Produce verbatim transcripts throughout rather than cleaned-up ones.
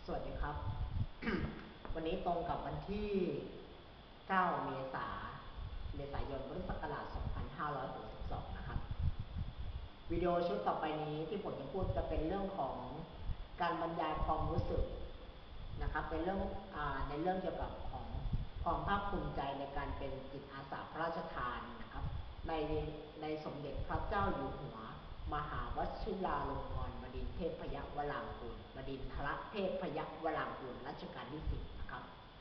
สวัสดีครับ วันนี้ตรงกับวันที่ เก้า เมษาเมษายน พุทธศักราช สองพันห้าร้อยหกสิบสอง นะครับ วิดีโอชุดต่อไปนี้ที่ผมจะพูดจะเป็นเรื่องของการบรรยายความรู้สึกนะครับเป็นเรื่องอ่าในเรื่องเกี่ยวกับของความภาคภูมิใจในการเป็นจิตอาสาพระราชทานนะครับในในสมเด็จพระเจ้าอยู่หัวมหาวชิราลงกรณ์บดินทร์เทพยวรางกูลบดินทรเทพยวรางกูลรัชกาลที่สิบนะครับ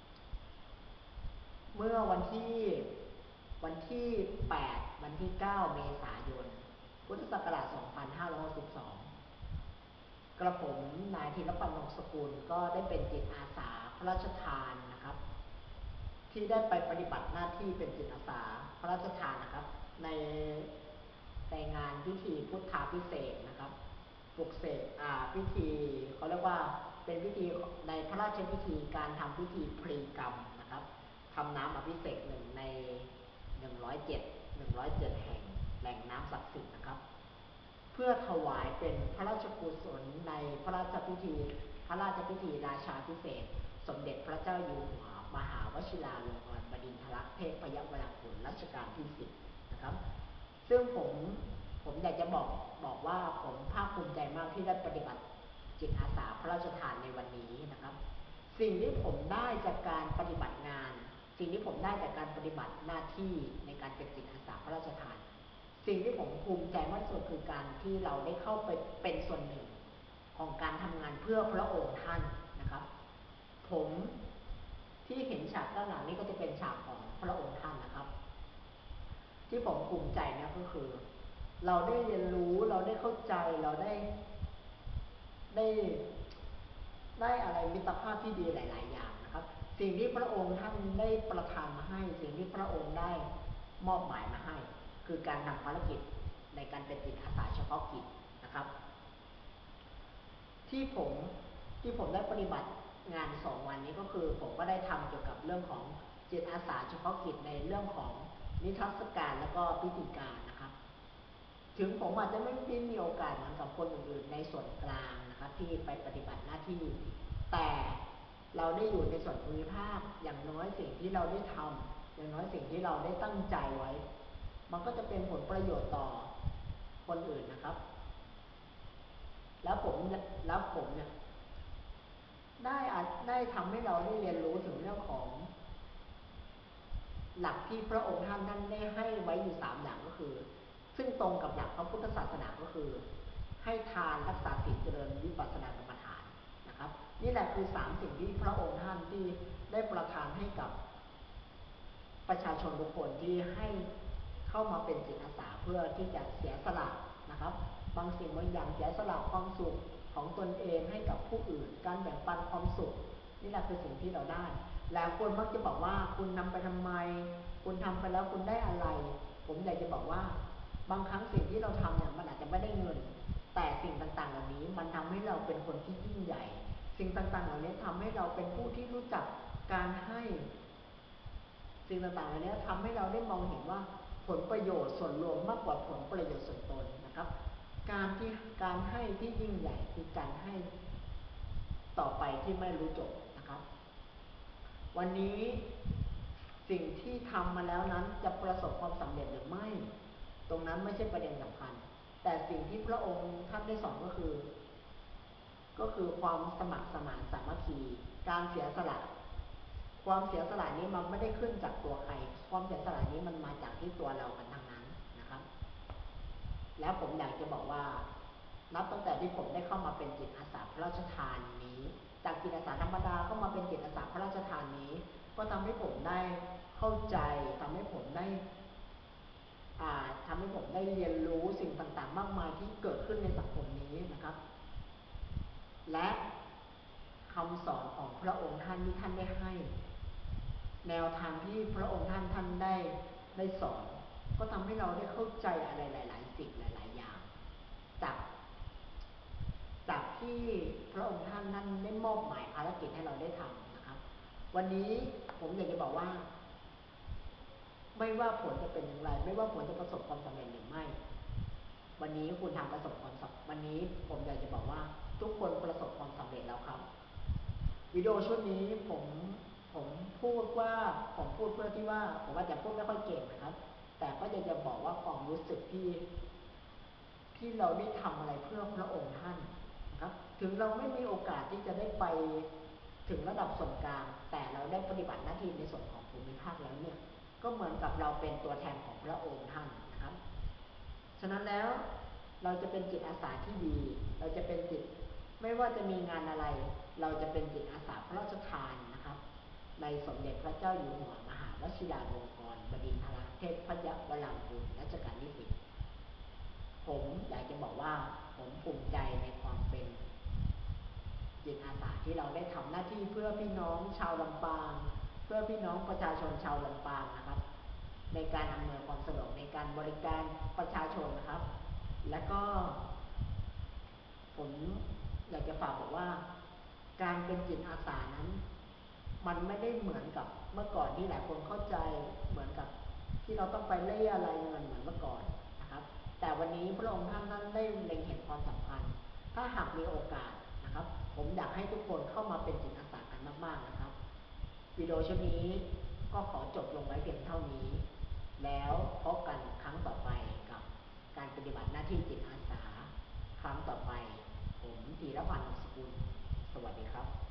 เมื่อวันที่วันที่แปดวันที่เก้าเมษายนพุทธศักราช สองพันห้าร้อยหกสิบสอง กระผมนายธีรพันธ์ วงศ์สกุลก็ได้เป็นจิตอาสาพระราชทานนะครับที่ได้ไปปฏิบัติหน้าที่เป็นจิตอาสาพระราชทานนะครับในในงานพิธีพุทธาภิเษกนะครับปลุกเสกอ่าพิธีเขาเรียกว่าเป็นพิธีในพระราชพิธีการทำพิธีพลีกรรมนะครับทำน้ำอภิเษกหนึ่งในหนึ่งร้อยเจ็ด หนึ่งร้อยเจ็ดแห่งแหล่งน้ำศักดิ์สิทธิ์นะครับเพื่อถวายเป็นพระราชกุศลในพระราชพิธีพระราชพิธีราชาภิเษกสมเด็จพระเจ้าอยู่หัวมหาวชิราลงกรณ์บดินทรเทพยวรางกูลรัชกาลที่สิบนะครับซึ่งผมผมอยากจะบอกบอกว่าผมภาคภูมิใจมากที่ได้ปฏิบัติจิตอาสาพระราชทานในวันนี้นะครับสิ่งที่ผมได้จากการปฏิบัติงานสิ่งที่ผมได้จากการปฏิบัติหน้าที่ในการเป็นจิตอาสาพระราชทานสิ่งที่ผมภูมิใจมากที่สุดคือการที่เราได้เข้าไปเป็นส่วนหนึ่งของการทำงานเพื่อพระองค์ท่านนะครับผมที่เห็นฉากด้านหลังนี้ก็จะเป็นฉากของพระองค์ท่านนะครับที่ผมภูมิใจนะก็คือเราได้เรียนรู้เราได้เข้าใจเราได้ได้ได้อะไรมิตรภาพที่ดีหลายๆอย่างนะครับสิ่งที่พระองค์ท่านได้ประทานมาให้สิ่งที่พระองค์ได้มอบหมายมาให้คือการทำภารกิจในการเป็นจิตอาสาเฉพาะกิจนะครับที่ผมที่ผมได้ปฏิบัติงานสองวันนี้ก็คือผมก็ได้ทำเกี่ยวกับเรื่องของจิตอาสาเฉพาะกิจในเรื่องของนิทรรศการและก็พิธีการนะครับถึงผมอาจจะไม่ได้มีโอกาสเหมือนกับคนอื่นๆในส่วนกลางนะครับที่ไปปฏิบัติหน้าที่แต่เราได้อยู่ในส่วนภูมิภาคอย่างน้อยสิ่งที่เราได้ทำอย่างน้อยสิ่งที่เราได้ตั้งใจไว้มันก็จะเป็นผลประโยชน์ต่อคนอื่นนะครับแล้วผมแล้วผมเนี่ยได้ได้ทำให้เราได้เรียนรู้ถึงเรื่องของหลักที่พระองค์ท่านนั้นได้ให้ไว้อยู่สามอย่างก็คือซึ่งตรงกับหลักพระพุทธศาสนาก็คือให้ทานรักษาศีลเจริญวิปัสสนากรรมฐานนะครับนี่แหละคือสามสิ่งที่พระองค์ท่านที่ได้ประทานให้กับประชาชนทุกคนที่ให้เข้ามาเป็นจิตอาสาเพื่อที่จะเสียสละนะครับบางสิ่งบางอย่างเสียสละความสุขของตนเองให้กับผู้อื่นการแบ่งปันความสุขนี่แหละคือสิ่งที่เราได้แล้วคนมักจะบอกว่าคุณนำไปทำไมคุณทำไปแล้วคุณได้อะไรผมอยากจะบอกว่าบางครั้งสิ่งที่เราทำเนี่ยมันอาจจะไม่ได้เงินแต่สิ่งต่างๆเหล่านี้มันทำให้เราเป็นคนที่ยิ่งใหญ่สิ่งต่างๆเหล่านี้ทำให้เราเป็นผู้ที่รู้จักการให้สิ่งต่างๆเหล่านี้ทำให้เราได้มองเห็นว่าผลประโยชน์ส่วนรวมมากกว่าผลประโยชน์ส่วนตนนะครับการที่การให้ที่ยิ่งใหญ่คือการให้ต่อไปที่ไม่รู้จบนะครับวันนี้สิ่งที่ทำมาแล้วนั้นจะประสบความสำเร็จหรือไม่ตรงนั้นไม่ใช่ประเด็นสำคัญแต่สิ่งที่พระองค์ท่านได้สอนก็คือก็คือความสมัครสมานสามัคคีการเสียสละความเสียสละนี้มันไม่ได้ขึ้นจากตัวใครความเสียสละนี้มันมาจากที่ตัวเรากันทั้งนั้นนะครับแล้วผมอยากจะบอกว่านับตั้งแต่ที่ผมได้เข้ามาเป็นจิตอาสาพระราชทานนี้จากจิตอาสาธรรมดาก็มาเป็นจิตอาสาพระราชทานนี้ก็ทำให้ผมได้เข้าใจทำให้ผมได้อ่าทำให้ผมได้เรียนรู้สิ่งต่างๆมากมายที่เกิดขึ้นในสังคมนี้นะครับและคำสอนของพระองค์ท่านที่ท่านได้ให้แนวทางที่พระองค์ท่านท่านได้ได้สอนก็ทำให้เราได้เข้าใจอะไรหลายๆสิ่งหลายๆอย่างจากจากที่พระองค์ท่านนั้นได้มอบหมายภารกิจให้เราได้ทำนะครับวันนี้ผมอยากจะบอกว่าไม่ว่าผลจะเป็นอย่างไรไม่ว่าผลจะประสบความสำเร็จหรือไม่วันนี้คุณทำประสบความสำเร็จวันนี้ผมอยากจะบอกว่าทุกคนประสบความสำเร็จแล้วครับวิดีโอชุดนี้ผมผมพูดว่าผมพูดเพื่อที่ว่าผมอาจจะพูดไม่ค่อยเก่งนะครับแต่ก็จะจะบอกว่าความรู้สึกที่ที่เราได้ทำอะไรเพื่อพระองค์ท่านนะครับถึงเราไม่มีโอกาสที่จะได้ไปถึงระดับส่วนกลางแต่เราได้ปฏิบัติหน้าที่ในส่วนของภูมิภาคแล้วเนี่ยก็เหมือนกับเราเป็นตัวแทนของพระองค์ท่านนะครับฉะนั้นแล้วเราจะเป็นจิตอาสาที่ดีเราจะเป็นจิตไม่ว่าจะมีงานอะไรเราจะเป็นจิตอาสาพระราชทานนะครับในสมเด็จพระเจ้าอยู่หัวมหาวชิราลงกรณ์บดินทรเทพยวรางกูลรัชกาลที่สิบผมอยากจะบอกว่าผมภูมิใจในความเป็นจิตอาสาที่เราได้ทำหน้าที่เพื่อพี่น้องชาวลำปางเพื่อพี่น้องประชาชนชาวลำปางนะครับในการอำนวยความสะดวกในการบริการประชาชนนะครับและก็ผมอยากจะฝากบอกว่าการเป็นจิตอาสานั้นมันไม่ได้เหมือนกับเมื่อก่อนที่หลายคนเข้าใจเหมือนกับที่เราต้องไปเล่อะไรเงินเหมือนเมื่อก่อนนะครับแต่วันนี้พระองค์ท่านท่านได้เล็งเห็นความสำคัญถ้าหากมีโอกาสนะครับผมอยากให้ทุกคนเข้ามาเป็นจิตอาสากันมากๆนะครับวิดีโอชุดนี้ก็ขอจบลงไว้เพียงเท่านี้แล้วพบกันครั้งต่อไปกับการปฏิบัติหน้าที่จิตอาสาครั้งต่อไปผมธีรพันธ์ สกุลสวัสดีครับ